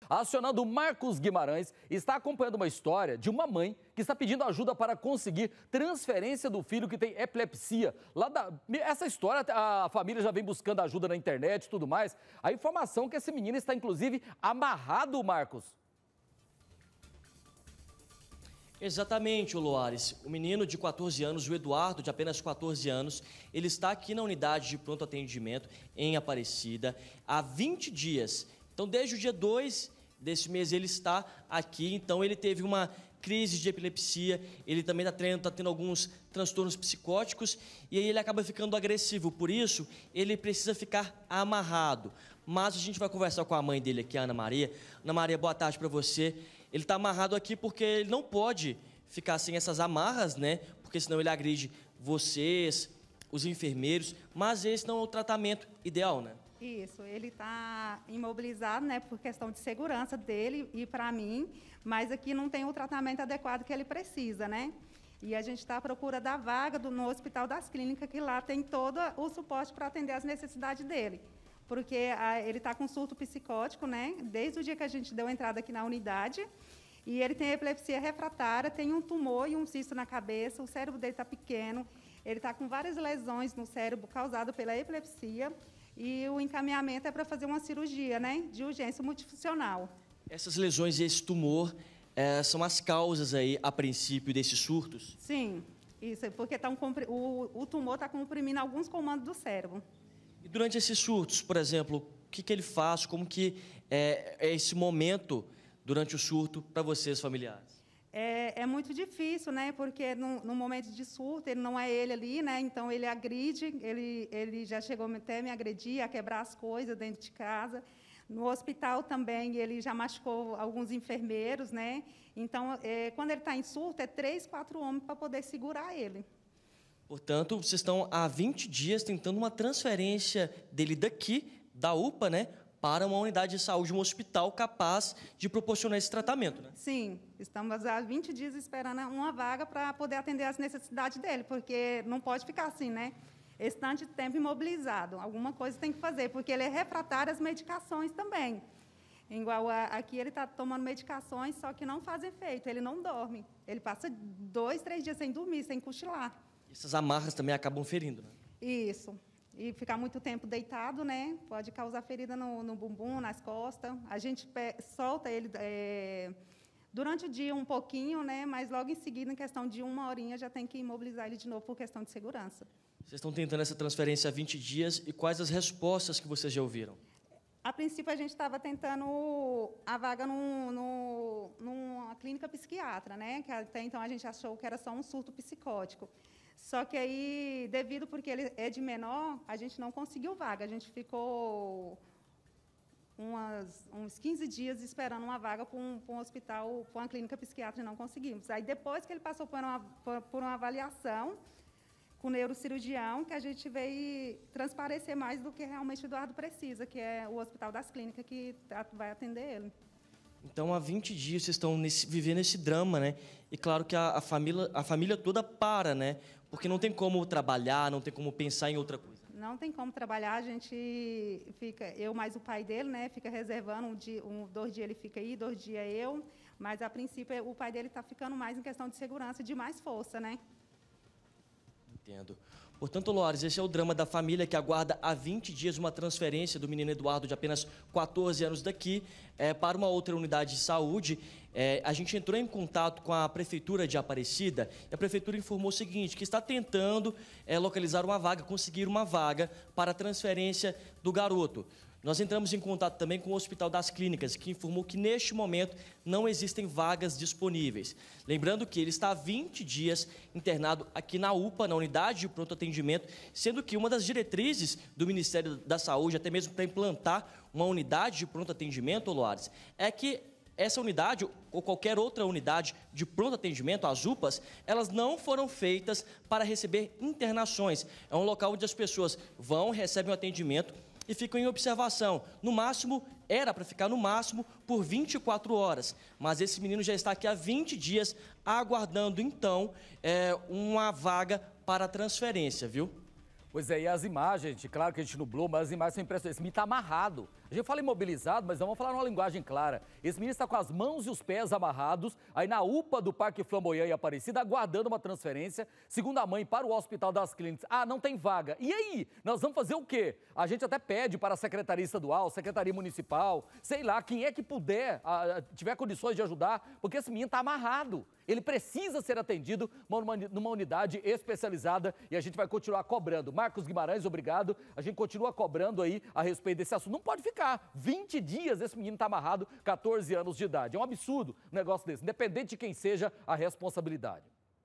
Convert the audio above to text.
Acionando o Marcos Guimarães, está acompanhando uma história de uma mãe que está pedindo ajuda para conseguir transferência do filho que tem epilepsia. Essa história, a família já vem buscando ajuda na internet e tudo mais. A informação é que esse menino está, inclusive, amarrado, Marcos. Exatamente, Loares. O menino de 14 anos, o Eduardo, de apenas 14 anos, ele está aqui na unidade de pronto atendimento em Aparecida há 20 dias. Então, desde o dia 2 desse mês ele está aqui, então ele teve uma crise de epilepsia, ele também está tendo alguns transtornos psicóticos e aí ele acaba ficando agressivo, por isso ele precisa ficar amarrado. Mas a gente vai conversar com a mãe dele aqui, a Ana Maria. Ana Maria, boa tarde para você. Ele está amarrado aqui porque ele não pode ficar sem essas amarras, né? Porque senão ele agride vocês, os enfermeiros, mas esse não é o tratamento ideal, né? Isso, ele está imobilizado, né, por questão de segurança dele e para mim, mas aqui não tem o tratamento adequado que ele precisa, né? E a gente está à procura da vaga no Hospital das Clínicas, que lá tem todo o suporte para atender as necessidades dele. Porque ele está com surto psicótico, né, desde o dia que a gente deu entrada aqui na unidade, e ele tem epilepsia refratária, tem um tumor e um cisto na cabeça, o cérebro dele está pequeno, ele está com várias lesões no cérebro causadas pela epilepsia, e o encaminhamento é para fazer uma cirurgia, né, de urgência multifuncional. Essas lesões e esse tumor são as causas aí, a princípio, desses surtos? Sim, isso, porque o tumor está comprimindo alguns comandos do cérebro. E durante esses surtos, por exemplo, o que ele faz, como que é esse momento durante o surto para vocês, familiares? É muito difícil, né? Porque no momento de surto, ele não é ele ali, né? Então, ele agride, ele já chegou até a me agredir, a quebrar as coisas dentro de casa. No hospital também, ele já machucou alguns enfermeiros, né? Então, quando ele está em surto, é 3, 4 homens para poder segurar ele. Portanto, vocês estão há 20 dias tentando uma transferência dele daqui, da UPA, né? Para uma unidade de saúde, um hospital capaz de proporcionar esse tratamento, né? Sim, estamos há 20 dias esperando uma vaga para poder atender às necessidades dele, porque não pode ficar assim, né? Esse tanto de tempo imobilizado, alguma coisa tem que fazer, porque ele é refratário às medicações também. Igual aqui ele está tomando medicações, só que não faz efeito, ele não dorme. Ele passa 2, 3 dias sem dormir, sem cochilar. Essas amarras também acabam ferindo, né? Isso. E ficar muito tempo deitado, né? Pode causar ferida no bumbum, nas costas. A gente solta ele durante o dia um pouquinho, né? Mas logo em seguida, em questão de 1 horinha, já tem que imobilizar ele de novo por questão de segurança. Vocês estão tentando essa transferência há 20 dias e quais as respostas que vocês já ouviram? A princípio, a gente estava tentando a vaga numa clínica psiquiatra, né? Que até então a gente achou que era só um surto psicótico. Só que aí, devido porque ele é de menor, a gente não conseguiu vaga. A gente ficou uns 15 dias esperando uma vaga para um hospital, para uma clínica psiquiátrica, e não conseguimos. Aí, depois que ele passou por uma avaliação com o neurocirurgião, que a gente veio transparecer mais do que realmente o Eduardo precisa, que é o Hospital das Clínicas que vai atender ele. Então, há 20 dias vocês estão vivendo esse drama, né? E claro que a família toda para, né? Porque não tem como trabalhar, não tem como pensar em outra coisa. Não tem como trabalhar, a gente fica, eu mais o pai dele, né? Fica reservando 2 dias ele fica aí, 2 dias eu. Mas, a princípio, o pai dele está ficando mais em questão de segurança, de mais força, né? Entendo. Portanto, Loares, esse é o drama da família que aguarda há 20 dias uma transferência do menino Eduardo, de apenas 14 anos daqui, para uma outra unidade de saúde. A gente entrou em contato com a Prefeitura de Aparecida e a Prefeitura informou o seguinte, que está tentando localizar uma vaga, conseguir uma vaga para a transferência do garoto. Nós entramos em contato também com o Hospital das Clínicas, que informou que, neste momento, não existem vagas disponíveis. Lembrando que ele está há 20 dias internado aqui na UPA, na unidade de pronto atendimento, sendo que uma das diretrizes do Ministério da Saúde, até mesmo para implantar uma unidade de pronto atendimento, Loares, é que essa unidade, ou qualquer outra unidade de pronto atendimento, as UPAs, elas não foram feitas para receber internações. É um local onde as pessoas vão, recebem o atendimento e ficam em observação. No máximo, era para ficar no máximo por 24 horas. Mas esse menino já está aqui há 20 dias aguardando, então, uma vaga para transferência, viu? Pois é, e as imagens, claro que a gente nublou, mas as imagens são impressionantes. Esse menino está amarrado. A gente fala imobilizado, mas vamos falar numa linguagem clara. Esse menino está com as mãos e os pés amarrados, aí na UPA do Parque Flamboyant em Aparecida, aguardando uma transferência, segundo a mãe, para o Hospital das Clínicas. Ah, não tem vaga. E aí? Nós vamos fazer o quê? A gente até pede para a Secretaria Estadual, Secretaria Municipal, sei lá, quem é que puder, tiver condições de ajudar, porque esse menino está amarrado. Ele precisa ser atendido numa unidade especializada e a gente vai continuar cobrando. Marcos Guimarães, obrigado. A gente continua cobrando aí a respeito desse assunto. Não pode ficar 20 dias esse menino está amarrado, 14 anos de idade. É um absurdo um negócio desse, independente de quem seja a responsabilidade.